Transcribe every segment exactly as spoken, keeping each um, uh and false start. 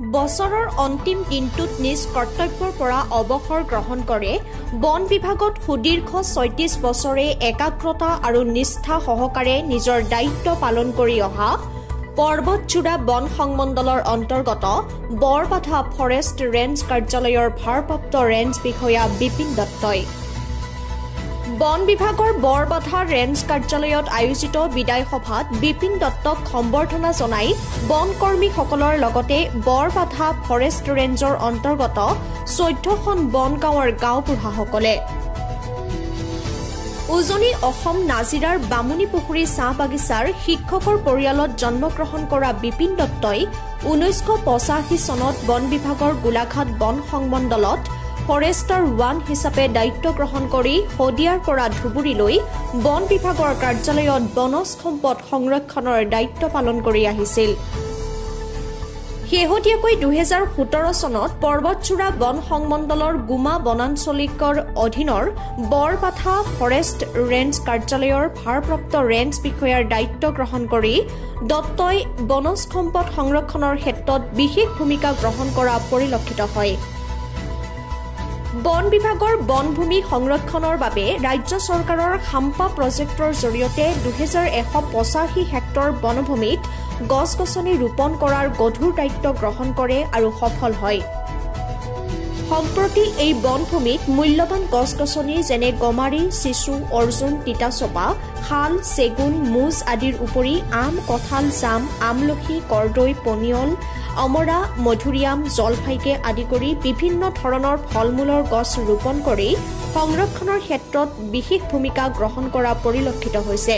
বছৰৰ অন্তিম দিনটোত নিজ কৰ্তব্যৰ পৰা অৱসৰ গ্ৰহণ কৰে বন বিভাগত সুদীৰ্ঘ ছয়ত্ৰিশ বছৰে একাগ্ৰতা আৰু নিষ্ঠা সহকাৰে নিজৰ দায়িত্ব পালন কৰি অহা পৰ্বতচূড়া বন সংমণ্ডলৰ অন্তৰ্গত বৰবাধা ফৰেষ্ট ৰেঞ্জ কাৰ্যালয়ৰ ভাৰপ্ৰাপ্ত ৰেঞ্জ বিষয়া বিপিন দত্তই বন বিভাগৰ বৰবাধা ৰেঞ্জ কাৰ্যালয়ত আয়োজিত বিদায় সভাত বিপিন দত্তক সম্বৰ্ধনা জনাই বন কৰ্মীসকলৰ লগতে বৰবাধা ফৰেষ্ট ৰেঞ্জৰ অন্তৰ্গত চৈধ্যখন বন গাঁৱৰ গাঁওবুঢ়াসকলে উজনি অসম নাজিৰাৰ বামুণীপুখুৰী চাহ বাগিচাৰ শিক্ষকৰ পৰিয়ালত জন্মগ্ৰহণ কৰা বিপিন দত্তই ঊনৈছশ পঁচাশী চনত বন বিভাগৰ গোলাঘাট বন সংমণ্ডলত ফৰেষ্টাৰ ওৱান হিচাপে দায়িত্ব গ্ৰহণ কৰি শদিয়াৰ পৰা ধুবুৰীলৈ বন বিভাগৰ কাৰ্যালয়ত বনজ সম্পদ সংৰক্ষণৰ দায়িত্ব পালন কৰি আহিছিল। শেহতীয়াকৈ দুহেজাৰ সোতৰ চনত পৰ্বতচূড়া বন সংমণ্ডলৰ গুমা বনাঞ্চলিকৰ অধীনৰ বৰবাধা ফৰেষ্ট ৰেঞ্জ কাৰ্যালয়ৰ ভাৰপ্ৰাপ্ত ৰেঞ্জ বিষয়াৰ দায়িত্ব গ্ৰহণ কৰি দত্তই বনজ সম্পদ সংৰক্ষণৰ ক্ষেত্ৰত বিশেষ ভূমিকা গ্ৰহণ কৰা পৰিলক্ষিত হয়। বন বিভাগৰ বনভূমি সংৰক্ষণৰ বাবে ৰাজ্য চৰকাৰৰ খাম্পা প্ৰজেক্টৰ জৰিয়তে দুহেজাৰ এশ পঁচাশী হেক্টৰ বনভূমিত গছ গছনি ৰোপণ কৰাৰ গধুৰ দায়িত্ব গ্ৰহণ কৰে আৰু সফল হয়। সম্প্ৰতি এই বনভূমিত মূল্যৱান গছ গছনি যেনে গমাৰি চিচু অৰ্জুন তিতাচপা শাল চেগুন মুজ আদিৰ উপৰি আম কঁঠাল জাম আমলখি কৰ্দৈ পনিয়ল অমৰা মধুৰিআম জলফাইকে আদি কৰি বিভিন্ন ধৰণৰ ফল মূলৰ গছ ৰোপণ কৰি সংৰক্ষণৰ ক্ষেত্ৰত বিশেষ ভূমিকা গ্ৰহণ কৰা পৰিলক্ষিত হৈছে।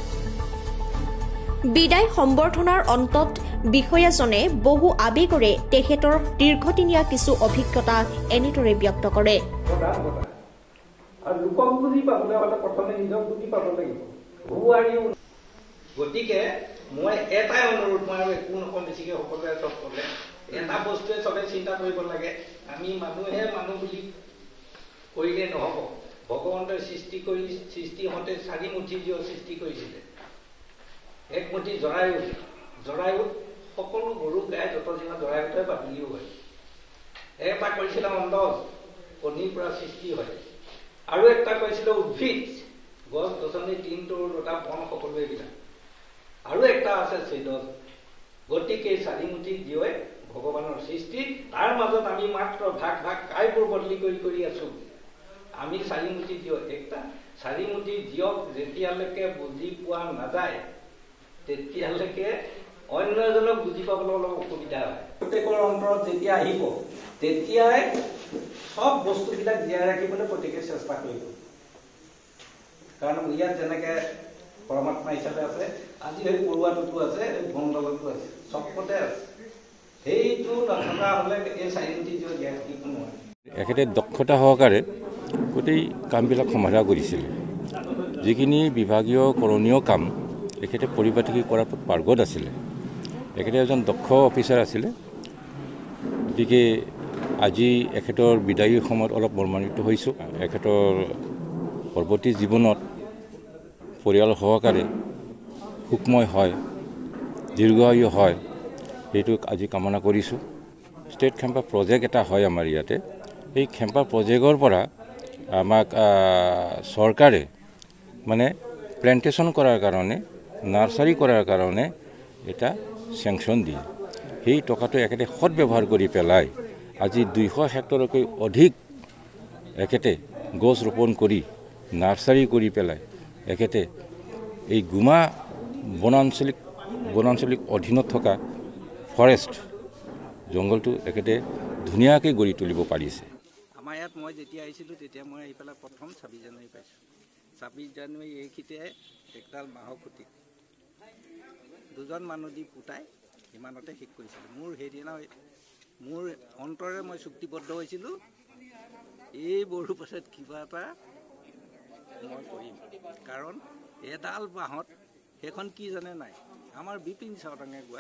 বিদায় সম্বৰ্ধনাৰ অন্তত বিষয়াজনে বহু আবেগৰে তেখেতৰ দীৰ্ঘদিনীয়া কিছু অভিজ্ঞতা এনেদৰে ব্যক্ত কৰে। গতিকে মই এটাই অনুৰোধ মই আৰু একো নকওঁ বেছিকৈ সকলোৱে চব ক'লে এটা বস্তুৱে চবে চিন্তা কৰিব লাগে আমি মানুহে মানুহ বুলি কৰিলে নহ'ব। ভগৱন্তই সৃষ্টি কৰি সৃষ্টি হওঁতে চাৰি মুঠি জীৱ সৃষ্টি কৰিছিলে। এক মুঠি জৰায়ু জৰায়ু সকলো গৰু গাই যত যিমান জৰায়ুটোৱে বাতুলিও হয়। এটা কৰিছিলে অণ্ডজ কণীৰ পৰা সৃষ্টি হয় আৰু এটা কৈছিলে উদ্ভিদ গছ গছনি তিন তৰু দুটা বন সকলো এইবিলাক আৰু একটা আছে ছেদজ। গতিকে চাৰিমুঠি জীৱে ভগৱানৰ সৃষ্টি তাৰ মাজত আমি মাত্ৰ ভাগ ভাগ কাইবোৰ বদলি কৰি কৰি আছো। আমি চাৰিমুঠি জীৱ একটা চাৰিমুঠি জীৱক যেতিয়ালৈকে বুজি পোৱা নাযায় তেতিয়ালৈকে অন্য এজনক বুজি পাবলৈ অলপ অসুবিধা হয়। প্ৰত্যেকৰ অন্তৰত যেতিয়া আহিব তেতিয়াই সব বস্তুবিলাক জীয়াই ৰাখিবলৈ প্ৰত্যেকে চেষ্টা কৰিব। কাৰণ ইয়াত যেনেকে পৰমাত্মা হিচাপে আছে আজি সেই পৰুৱাটোতো আছে বনদলতো আছে চবতে আছে। সেইটো নথকা হ'লে এই চাৰিমুঠি জীৱ জীয়াই থাকিব নোৱাৰে। এখেতে দক্ষতা সহকাৰে গোটেই কামবিলাক সমাধা কৰিছিল। যিখিনি বিভাগীয় কৰণীয় কাম এখেতে পৰিপাটি কৰাত পাৰ্গত আছিলে। এখেতে এজন দক্ষ অফিচাৰ আছিলে। গতিকে আজি এখেতৰ বিদায়ীৰ সময়ত অলপ মৰ্মান্বিত হৈছোঁ। এখেতৰ পৰৱৰ্তী জীৱনত পৰিয়াল সহকাৰে সুখময় হয় দীৰ্ঘায়ু হয় সেইটো আজি কামনা কৰিছোঁ। ষ্টেট খেম্পা প্ৰজেক্ট এটা হয় আমাৰ ইয়াতে। সেই খেম্পা প্ৰজেক্টৰ পৰা আমাক চৰকাৰে মানে প্লেণ্টেশ্যন কৰাৰ কাৰণে নাৰ্চাৰী কৰাৰ কাৰণে এটা চেংচন দিয়ে। সেই টকাটো একেতে সৎ ব্যৱহাৰ কৰি পেলাই আজি দুইশ হেক্টৰতকৈ অধিক একেতে গছ ৰোপণ কৰি নাৰ্চাৰী কৰি পেলাই একেতে এই গুমা বনাঞ্চলিক বনাঞ্চলিক অধীনত থকা ফৰেষ্ট জংঘলটো একেতে ধুনীয়াকৈ গঢ়ি তুলিব পাৰিছে। আমাৰ ইয়াত মই যেতিয়া আহিছিলোঁ তেতিয়া মই আহি পেলাই প্ৰথম ছাব্বিছ জানুৱাৰী পাইছোঁ। ছাব্বিছ জানুৱাৰী এইখিতে একডাল বাঁহৰ খুঁটি দুজন মানুহ দি পুতাই সিমানতে শেষ কৰিছিলোঁ। মোৰ সেইদিনা মোৰ অন্তৰে মই চুক্তিবদ্ধ হৈছিলোঁ এই বড়ো পাছত কিবা এটা মই কৰিম। কাৰণ এডাল বাঁহত সেইখন কি জানে নাই আমাৰ বিপিন চাওদাঙে গোৱা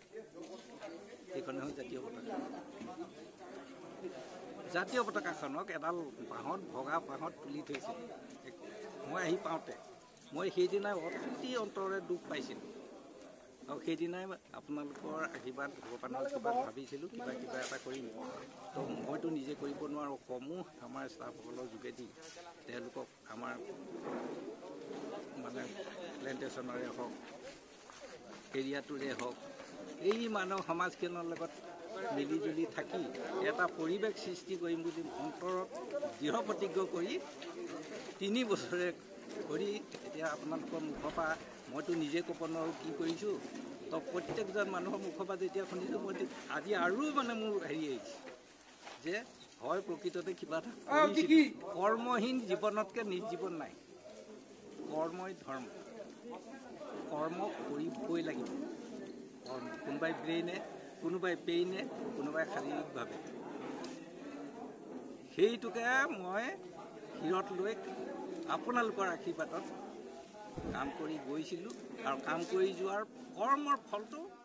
সেইখন হ'ল জাতীয় পতাকা। জাতীয় পতাকাখনক এডাল বাঁহত ভগা বাঁহত তুলি থৈছিল। মই আহি পাওঁতে মই সেইদিনা অতি অন্তৰে দুখ পাইছিলোঁ। আৰু সেইদিনাই আপোনালোকৰ আশীৰ্বাদ ভগৱানৰ কিবা ভাবিছিলোঁ কিবা কিবা এটা কৰিম তো মইতো নিজে কৰিব নোৱাৰোঁ সমূহ আমাৰ ষ্টাফসকলৰ যোগেদি তেওঁলোকক আমাৰ মানে প্লেণ্টেশ্যনৰে হওক এৰিয়াটোৰে হওক এই মানৱ সমাজখনৰ লগত মিলিজুলি থাকি এটা পৰিৱেশ সৃষ্টি কৰিম বুলি অন্তৰত দৃঢ় প্ৰতিজ্ঞ কৰি তিনি বছৰে কৰি এতিয়া আপোনালোকৰ মুখৰ পৰা মইতো নিজে ক'ব নোৱাৰোঁ কি কৰিছোঁ তো প্ৰত্যেকজন মানুহৰ মুখৰ পৰা যেতিয়া শুনিছোঁ মই আজি আৰু মানে মোৰ হেৰি আহিছে যে হয় প্ৰকৃততে কিবা এটা কৰ্মহীন জীৱনতকৈ নিজ জীৱন নাই কৰ্মই ধৰ্ম কৰ্ম কৰিবই লাগিব কৰ্ম কোনোবাই ব্ৰেইনে কোনোবাই পেইনে কোনোবাই শাৰীৰিকভাৱে সেইটোকে মই শিৰত লৈ আপোনালোকৰ আশীৰ্বাদত কাম কৰি গৈছিলোঁ আৰু কাম কৰি যোৱাৰ কৰ্মৰ ফলটো